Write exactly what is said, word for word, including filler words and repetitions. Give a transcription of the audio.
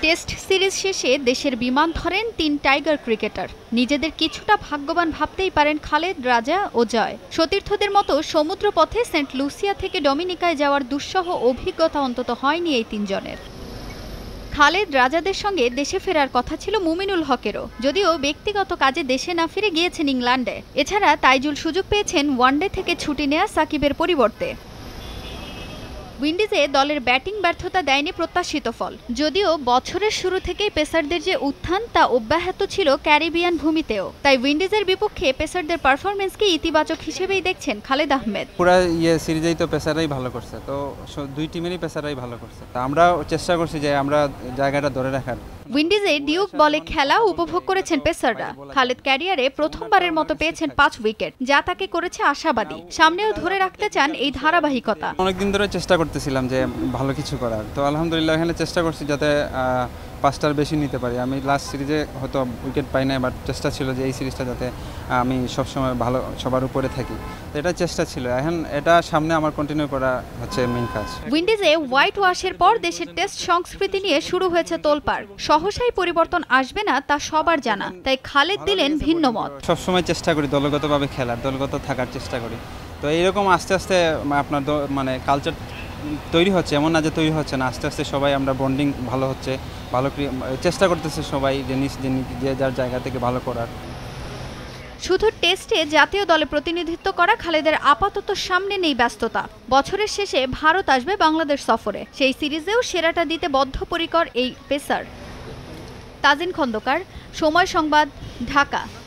Test series শেষে দেশের বিমান ধরেন তিন টাইগার ক্রিকেটার। নিজেদের কিছুটা ভাগ্যবান ভাবতেই পারেন খালেদ, রাজা ও জয়। সতীর্থদের মতো সমুদ্র পথে সেন্ট লুসিয়া থেকে ডমিনিকায় যাওয়ার দুঃসহ অভিজ্ঞতা অন্তত হয়নি এই তিনজনের। খালেদ, রাজাদের সঙ্গে দেশে ফেরার কথা ছিল মুমিনুল হকেরও, যদিও ব্যক্তিগত কাজে দেশে না ফিরে গিয়েছেন ইংল্যান্ডে। এছাড়া তাইজুল সুযোগ পেয়েছেন ওয়ানডে থেকে ছুটি নেয়া সাকিবের পরিবর্তে। উইন্ডিজে দলের ব্যাটিং ব্যর্থতা দেয়নি প্রত্যাশিত ফল, যদিও বছরের শুরু থেকেই পেসারদের যে উত্থান তা অব্যাহত ছিল ক্যারিবিয়ান ভূমিতেও। তাই উইন্ডিজের বিপক্ষে পেসারদের পারফরমেন্সকে ইতিবাচক হিসেবেই দেখছেন খালেদ আহমেদ। পুরো ইয়ে সিরিজেই তো পেসাররাই ভালো করছে, তো দুই টিমেরই পেসাররাই ভালো করছে। আমরা চেষ্টা করছি যে আমরা জায়গাটা ধরে রাখার। উইন্ডিজে ডিউক বলে খেলা উপভোগ করেছেন পেসাররা। খালেদ ক্যারিয়ারে প্রথমবারের মতো পেয়েছেন পাঁচ উইকেট, যা তাকে করেছে আশাবাদী। সামনেও ধরে রাখতে চান এই ধারাবাহিকতা। অনেকদিন ধরে চেষ্টা করতেছিলাম যে ভালো কিছু করার, তো আলহামদুলিল্লাহ এখানে চেষ্টা করছি যাতে পাঁচটার বেশি নিতে পারি। আমি লাস্ট সিরিজে হয়তো উইকেট পাই না, বাট চেষ্টা ছিল যে এই সিরিজটা যাতে আমি সবসময় ভালো সবার উপরে থাকি, তো এটা চেষ্টা ছিল। এখন এটা সামনে আমার কন্টিনিউ করা হচ্ছে মেইন কাজ। উইন্ডিজে হোয়াইট ওয়াশের পর দেশের টেস্ট সংস্কৃতি নিয়ে শুরু হয়েছে তোলপাড়। সহসাই পরিবর্তন আসবে না তা সবার জানা, তাই খালেদ দিলেন ভিন্ন মত। সবসময় চেষ্টা করি দলগতভাবে খেলার, দলগত থাকার চেষ্টা করি। তো এইরকম আস্তে আস্তে আপনার মানে কালচার তৈরি হচ্ছে, এমন না যে তৈরি হচ্ছে না, আস্তে আস্তে সবাই আমরা বন্ডিং ভালো হচ্ছে, ভালো চেষ্টা করতেছে সবাই জিনিস যে যার জায়গা থেকে ভালো করার। শুধু টেস্টে জাতীয় দলে প্রতিনিধিত্ব করা খালেদের আপাতত সামনে নেই ব্যস্ততা। বছরের শেষে ভারত আসবে বাংলাদেশ সফরে, সেই সিরিজেও সেরাটা দিতে বদ্ধপরিকর এই পেসার। তাজিন খন্দকার, সময় সংবাদ, ঢাকা।